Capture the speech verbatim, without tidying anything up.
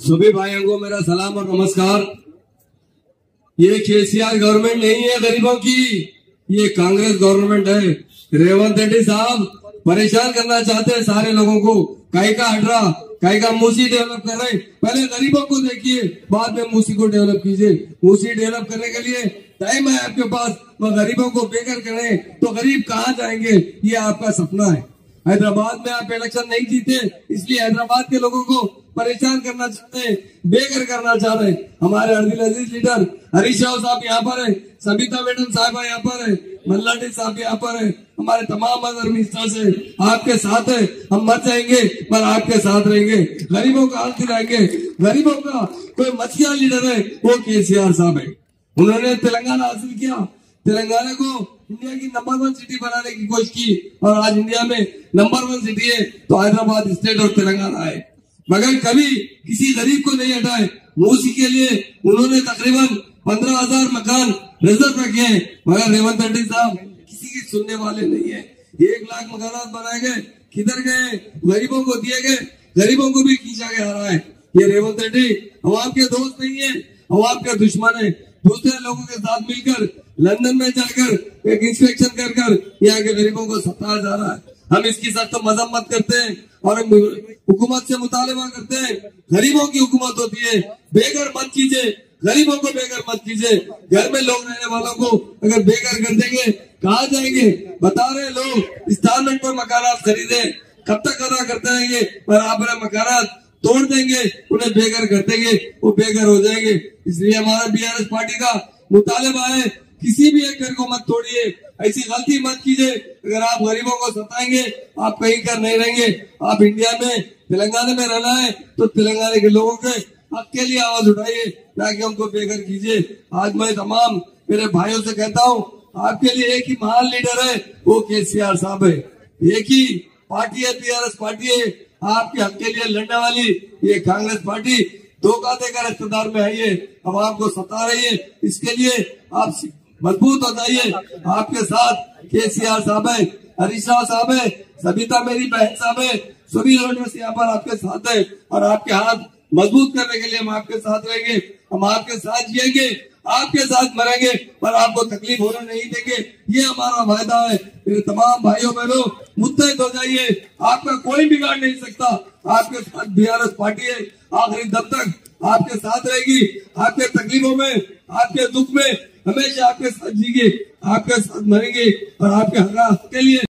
सभी भाइयों को मेरा सलाम और नमस्कार। ये केसीआर गवर्नमेंट नहीं है गरीबों की, ये कांग्रेस गवर्नमेंट है। रेवंत रेड्डी साहब परेशान करना चाहते हैं सारे लोगों को। काई का हटरा काई का मूसी डेवलप कर रहे, पहले गरीबों को देखिए, बाद में मूसी को डेवलप कीजिए। मूसी डेवलप करने के लिए टाइम है आपके पास, वह गरीबों को बेघर करें तो गरीब कहाँ जाएंगे? ये आपका सपना है। हैदराबाद में आप इलेक्शन नहीं जीते, इसलिए हैदराबाद के लोगों को परेशान करना चाहते हैं, बेघर करना चाह रहे हैं। हमारे अर्दिल अजीज लीडर हरीश राव साहब यहाँ पर है, सबिता मैडम साहबा यहाँ पर है, मल्लाडी साहब यहाँ पर है, हमारे तमाम अदर मिनिस्टर्स है, आपके साथ है। हम मर जाएंगे पर आपके साथ रहेंगे, गरीबों का हाल दिलाएंगे। गरीबों का कोई मछिया लीडर है वो केसीआर साहब है। उन्होंने तेलंगाना हासिल किया, तेलंगाना को इंडिया की नंबर वन सिटी बनाने की कोशिश की और आज इंडिया में नंबर वन सिटी है तो हैदराबाद स्टेट और तेलंगाना है। मगर कभी किसी गरीब को नहीं हटाए। मूसी के लिए उन्होंने तकरीबन पंद्रह हजार मकान रिजर्व रखे हैं, मगर रेवंत रेड्डी साहब किसी की सुनने वाले नहीं है। एक लाख मकान बनाए गए, किधर गए? गरीबों को दिए गए, गरीबों को भी खींचा गया रहा है। ये रेवंत रेड्डी अवाम के दोस्त नहीं है, अवाम के दुश्मन है। दूसरे लोगों के साथ मिलकर लंदन में जाकर एक इंस्पेक्शन कर कर यहाँ के गरीबों को सताया जा रहा है। हम इसकी सख्त मजम्मत करते हैं और हम हुकूमत से मुतालिबा करते हैं। गरीबों की हुकूमत होती है, बेघर मत कीजिए, गरीबों को बेघर मत कीजिए। घर में लोग रहने वालों को अगर बेघर कर देंगे कहाँ जाएंगे? बता रहे लोग इंस्टॉलमेंट पर मकानात खरीदे, कब तक अदा करते रहेंगे? पर आप मकानात तोड़ देंगे, उन्हें बेघर कर देंगे, वो बेघर हो जाएंगे। इसलिए हमारा बीआरएस पार्टी का मुतालिबा है, किसी भी एक घर को मत तोड़िए, ऐसी गलती मत कीजिए। अगर आप गरीबों को सताएंगे आप कहीं कर नहीं रहेंगे। आप इंडिया में तेलंगाना में रहना है तो तेलंगाना के लोगों के हक के लिए आवाज उठाइए, ताकि उनको बेघर कीजिए। आज मैं तमाम मेरे भाइयों से कहता हूँ, आपके लिए एक ही महान लीडर है, वो केसीआर साहब है। एक ही पार्टी है, बीआरएस पार्टी है। आपके हक के लिए लड़ने वाली ये कांग्रेस पार्टी धोखा देकर इख्तियार में आई है, अब आपको सता रही है। इसके लिए आप मजबूत हो जाइए। आपके साथ केसीआर साहब है, हरीश राव साहब है, सबिता मेरी बहन साहब है, सभी लोग यहाँ पर आपके साथ है और आपके हाथ मजबूत करने के लिए हम आपके साथ रहेंगे। हम आपके साथ जिएंगे, आपके साथ मरेंगे, पर आपको तकलीफ होने नहीं देंगे। ये हमारा वायदा है। मेरे तमाम भाइयों बहनों, मुत्तहिद हो जाइए, आपका कोई बिगाड़ नहीं सकता। आपके साथ बीआरएस पार्टी है, आखिरी दम तक आपके साथ रहेगी। आपके तकलीफों में, आपके दुख में हमेशा आपके साथ जीएंगे, आपके साथ मरेंगे और आपके हक के लिए